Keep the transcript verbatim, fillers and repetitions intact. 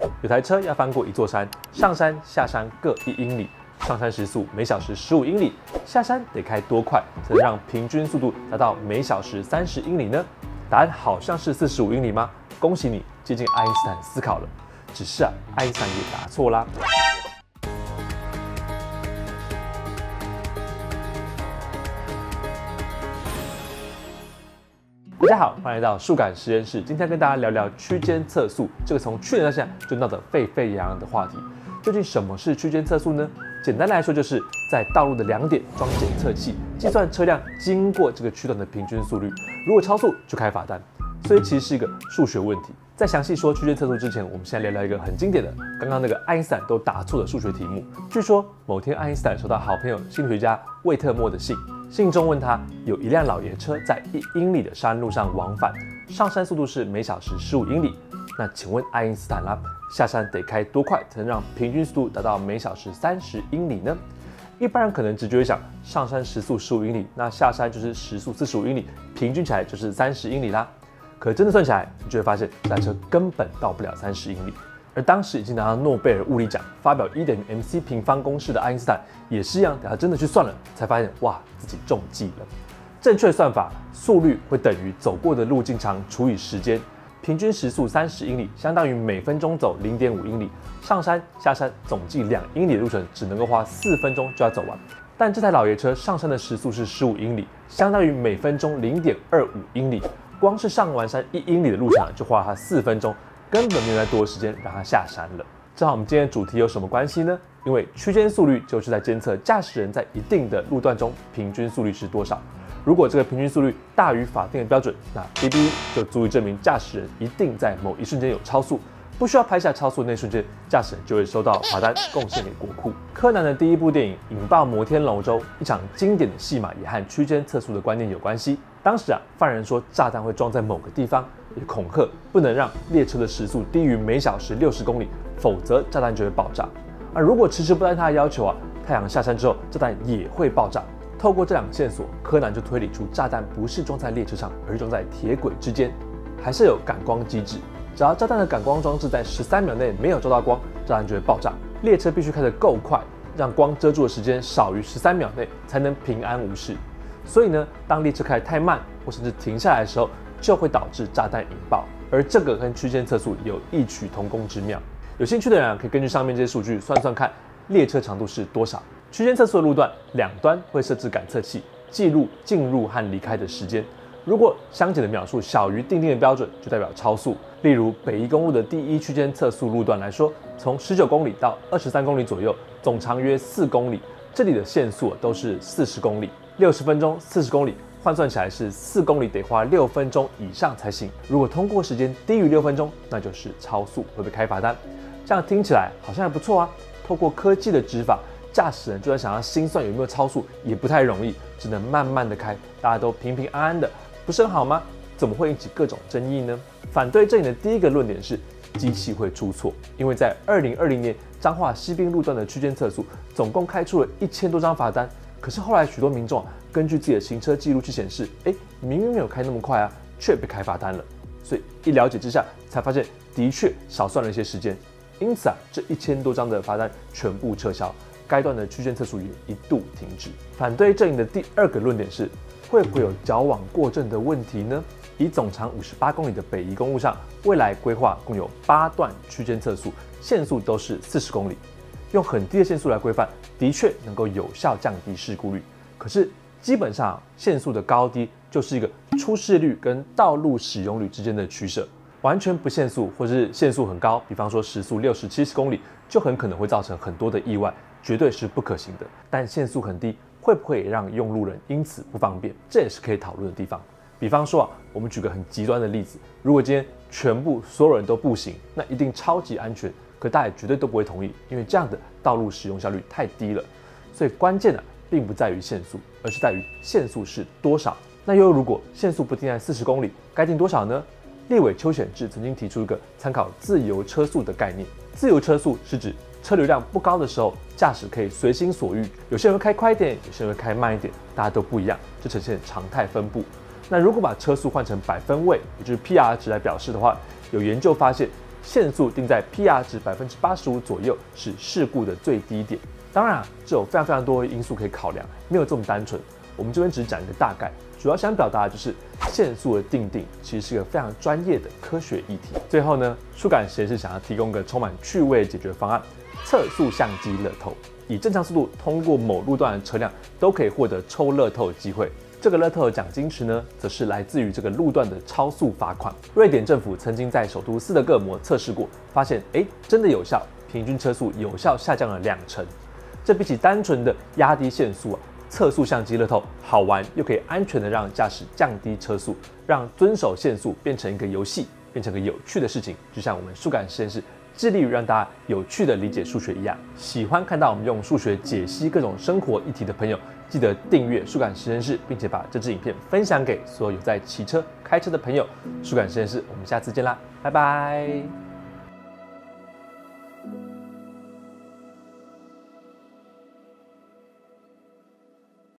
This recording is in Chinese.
有台车要翻过一座山，上山下山各一英里，上山时速每小时十五英里，下山得开多快才能让平均速度达到每小时三十英里呢？答案好像是四十五英里吗？恭喜你接近爱因斯坦思考了，只是啊，爱因斯坦也答错啦。大家好，欢迎来到数感实验室。今天跟大家聊聊区间测速这个从去年到现在就闹得沸沸扬扬的话题。究竟什么是区间测速呢？简单来说，就是在道路的两点装检测器，计算车辆经过这个区段的平均速率，如果超速就开罚单。所以其实是一个数学问题。在详细说区间测速之前，我们先来聊聊一个很经典的，刚刚那个爱因斯坦都答错的数学题目。据说某天爱因斯坦收到好朋友心理学家魏特默的信，信中问他，有一辆老爷车在一英里的山路上往返，上山速度是每小时十五英里。那请问爱因斯坦啦，下山得开多快才能让平均速度达到每小时三十英里呢？一般人可能直觉会想，上山时速十五英里，那下山就是时速四十五英里，平均起来就是三十英里啦。可真的算起来，你就会发现这台车根本到不了三十英里。而当时已经拿到诺贝尔物理奖，发表 E 等于 mc 平方公式的爱因斯坦也是一样，等他真的去算了，才发现哇，自己中计了。正确算法，速率会等于走过的路径长除以时间，平均时速三十英里，相当于每分钟走 零点五英里，上山下山总计两英里的路程，只能够花四分钟就要走完。但这台老爷车上山的时速是十五英里，相当于每分钟 零点二五英里。光是上完山一英里的路程就花了他四分钟，根本没有再多的时间让他下山了。这和我们今天的主题有什么关系呢？因为区间速率就是在监测驾驶人在一定的路段中平均速率是多少。如果这个平均速率大于法定的标准，那 B B 就足以证明驾驶人一定在某一瞬间有超速。不需要拍下超速的那瞬间，驾驶人就会收到罚单，贡献给国库。柯南的第一部电影引爆摩天楼州，一场经典的戏码也和区间测速的观念有关系。当时啊，犯人说炸弹会装在某个地方，也恐吓不能让列车的时速低于每小时六十公里，否则炸弹就会爆炸。而如果迟迟不按他的要求啊，太阳下山之后，炸弹也会爆炸。透过这两个线索，柯南就推理出炸弹不是装在列车上，而是装在铁轨之间，还是有感光机制。只要炸弹的感光装置在十三秒内没有照到光，炸弹就会爆炸。列车必须开得够快，让光遮住的时间少于十三秒内，才能平安无事。所以呢，当列车开得太慢，或甚至停下来的时候，就会导致炸弹引爆。而这个跟区间测速有异曲同工之妙。有兴趣的人啊，可以根据上面这些数据算算看，列车长度是多少。区间测速的路段两端会设置感测器，记录进入和离开的时间。如果相减的秒数小于定定的标准，就代表超速。例如北宜公路的第一区间测速路段来说，从十九公里到二十三公里左右，总长约四公里，这里的限速都是四十公里，六十分钟四十公里，换算起来是四公里得花六分钟以上才行。如果通过时间低于六分钟，那就是超速，会被开罚单。这样听起来好像还不错啊。透过科技的执法，驾驶人就算想要心算有没有超速，也不太容易，只能慢慢的开，大家都平平安安的。不是很好吗？怎么会引起各种争议呢？反对阵营的第一个论点是机器会出错，因为在二零二零年彰化西滨路段的区间测速，总共开出了一千多张罚单。可是后来许多民众啊，根据自己的行车记录去显示，哎，明明没有开那么快啊，却被开罚单了。所以一了解之下，才发现的确少算了一些时间。因此啊，这一千多张的罚单全部撤销，该段的区间测速也一度停止。反对阵营的第二个论点是，会不会有矫枉过正的问题呢？以总长五十八公里的北宜公路上，未来规划共有八段区间测速，限速都是四十公里。用很低的限速来规范，的确能够有效降低事故率。可是基本上限速的高低就是一个出事率跟道路使用率之间的取舍。完全不限速，或是限速很高，比方说时速六十、七十公里，就很可能会造成很多的意外，绝对是不可行的。但限速很低，会不会也让用路人因此不方便？这也是可以讨论的地方。比方说啊，我们举个很极端的例子，如果今天全部所有人都步行，那一定超级安全，可大家也绝对都不会同意，因为这样的道路使用效率太低了。所以关键啊，并不在于限速，而是在于限速是多少。那又如果限速不定在四十公里，该定多少呢？立委邱显智曾经提出一个参考自由车速的概念。自由车速是指车流量不高的时候，驾驶可以随心所欲，有些人会开快一点，有些人会开慢一点，大家都不一样，就呈现常态分布。那如果把车速换成百分位，也就是 P R 值来表示的话，有研究发现， 限速定在 P R 值百分之八十五左右是事故的最低点。当然啊，这有非常非常多的因素可以考量，没有这么单纯。我们这边只是讲一个大概，主要想表达的就是限速的定定其实是个非常专业的科学议题。最后呢，数感实验室想要提供个充满趣味的解决方案——测速相机乐透。以正常速度通过某路段的车辆都可以获得抽乐透的机会。这个乐透的奖金池呢，则是来自于这个路段的超速罚款。瑞典政府曾经在首都斯德哥尔摩测试过，发现哎真的有效，平均车速有效下降了两成。这比起单纯的压低限速啊，测速相机乐透好玩又可以安全的让驾驶降低车速，让遵守限速变成一个游戏，变成个有趣的事情。就像我们数感实验室致力于让大家有趣的理解数学一样。喜欢看到我们用数学解析各种生活议题的朋友，记得订阅数感实验室，并且把这支影片分享给所有有在骑车、开车的朋友。数感实验室，我们下次见啦，拜拜。